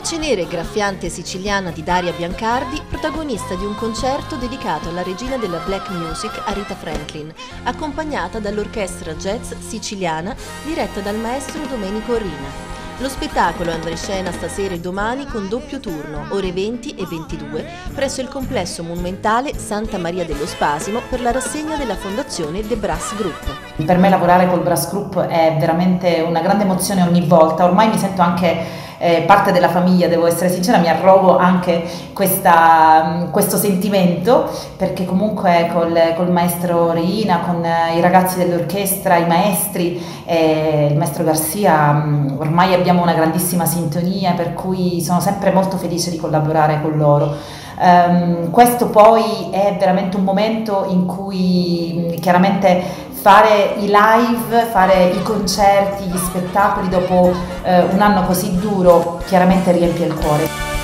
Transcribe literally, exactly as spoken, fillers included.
Voce nera e graffiante siciliana di Daria Biancardi, protagonista di un concerto dedicato alla regina della black music Aretha Franklin, accompagnata dall'orchestra jazz siciliana diretta dal maestro Domenico Rina. Lo spettacolo andrà in scena stasera e domani con doppio turno, ore venti e ventidue, presso il complesso monumentale Santa Maria dello Spasimo per la rassegna della fondazione The Brass Group. Per me lavorare col Brass Group è veramente una grande emozione ogni volta, ormai mi sento anche eh, parte della famiglia, devo essere sincera, mi arrogo anche questa, questo sentimento, perché comunque col, col maestro Rina, con i ragazzi dell'orchestra, i maestri, eh, il maestro Garcia, ormai abbiamo una grandissima sintonia, per cui sono sempre molto felice di collaborare con loro. Um, questo poi è veramente un momento in cui chiaramente fare i live, fare i concerti, gli spettacoli dopo eh, un anno così duro chiaramente riempie il cuore.